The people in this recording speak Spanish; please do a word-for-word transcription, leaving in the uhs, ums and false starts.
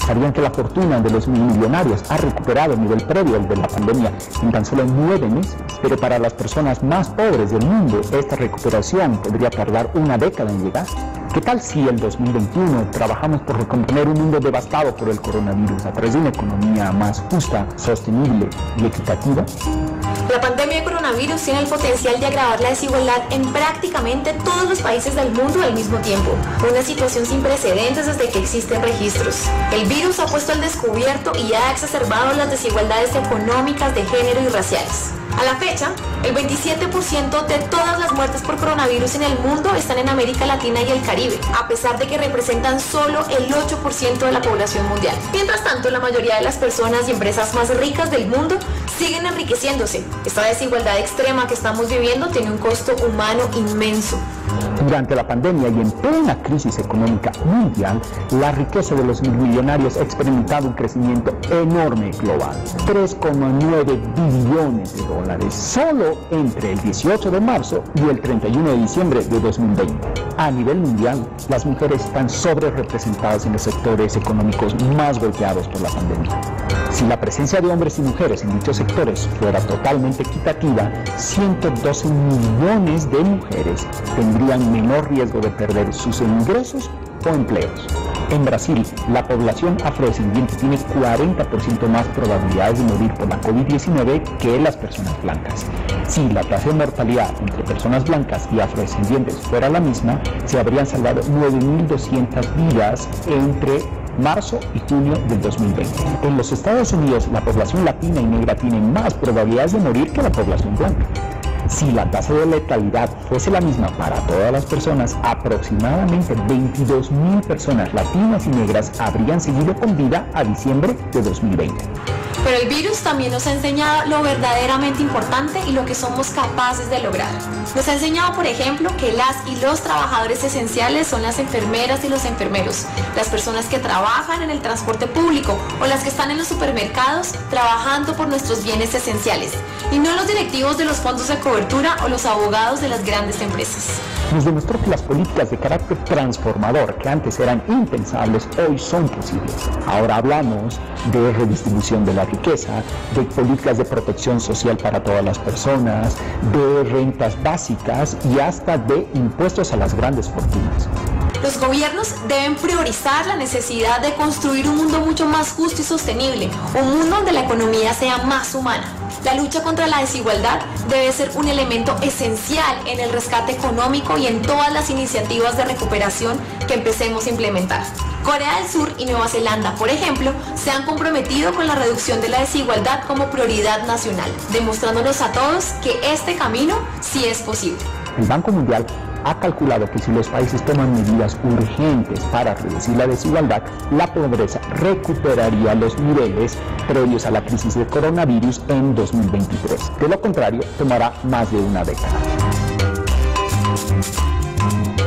¿Sabían que la fortuna de los millonarios ha recuperado el nivel previo al de la pandemia en tan solo nueve meses? Pero para las personas más pobres del mundo, esta recuperación podría tardar una década en llegar. ¿Qué tal si el dos mil veintiuno trabajamos por recomponer un mundo devastado por el coronavirus a través de una economía más justa, sostenible y equitativa? La pandemia de coronavirus tiene el potencial de agravar la desigualdad en prácticamente todos los países del mundo al mismo tiempo, una situación sin precedentes desde que existen registros. El virus ha puesto al descubierto y ha exacerbado las desigualdades económicas, de género y raciales. A la fecha, el veintisiete por ciento de todas las muertes por coronavirus en el mundo están en América Latina y el Caribe, a pesar de que representan solo el ocho por ciento de la población mundial. Mientras tanto, la mayoría de las personas y empresas más ricas del mundo siguen enriqueciéndose. Esta desigualdad extrema que estamos viviendo tiene un costo humano inmenso. Durante la pandemia y en plena crisis económica mundial, la riqueza de los millonarios ha experimentado un crecimiento enorme global, tres coma nueve billones de dólares, solo entre el dieciocho de marzo y el treinta y uno de diciembre de dos mil veinte. A nivel mundial, las mujeres están sobre representadas en los sectores económicos más golpeados por la pandemia. Si la presencia de hombres y mujeres en dichos sectores fuera totalmente equitativa, ciento doce millones de mujeres tendrían menor riesgo de perder sus ingresos o empleos. En Brasil, la población afrodescendiente tiene cuarenta por ciento más probabilidades de morir por la COVID diecinueve que las personas blancas. Si la tasa de mortalidad entre personas blancas y afrodescendientes fuera la misma, se habrían salvado nueve mil doscientas vidas entre marzo y junio del dos mil veinte. En los Estados Unidos, la población latina y negra tiene más probabilidades de morir que la población blanca. Si la tasa de letalidad fuese la misma para todas las personas, aproximadamente veintidós mil personas latinas y negras habrían seguido con vida a diciembre de dos mil veinte. Pero el virus también nos ha enseñado lo verdaderamente importante y lo que somos capaces de lograr. Nos ha enseñado, por ejemplo, que las y los trabajadores esenciales son las enfermeras y los enfermeros, las personas que trabajan en el transporte público o las que están en los supermercados trabajando por nuestros bienes esenciales, y no los directivos de los fondos de cobertura o los abogados de las grandes empresas. Nos demostró que las políticas de carácter transformador que antes eran impensables hoy son posibles. Ahora hablamos de redistribución de la riqueza, de políticas de protección social para todas las personas, de rentas básicas y hasta de impuestos a las grandes fortunas. Los gobiernos deben priorizar la necesidad de construir un mundo mucho más justo y sostenible, un mundo donde la economía sea más humana. La lucha contra la desigualdad debe ser un elemento esencial en el rescate económico y en todas las iniciativas de recuperación que empecemos a implementar. Corea del Sur y Nueva Zelanda, por ejemplo, se han comprometido con la reducción de la desigualdad como prioridad nacional, demostrándonos a todos que este camino sí es posible. El Banco Mundial ha calculado que si los países toman medidas urgentes para reducir la desigualdad, la pobreza recuperaría los niveles previos a la crisis del coronavirus en dos mil veintitrés. De lo contrario, tomará más de una década.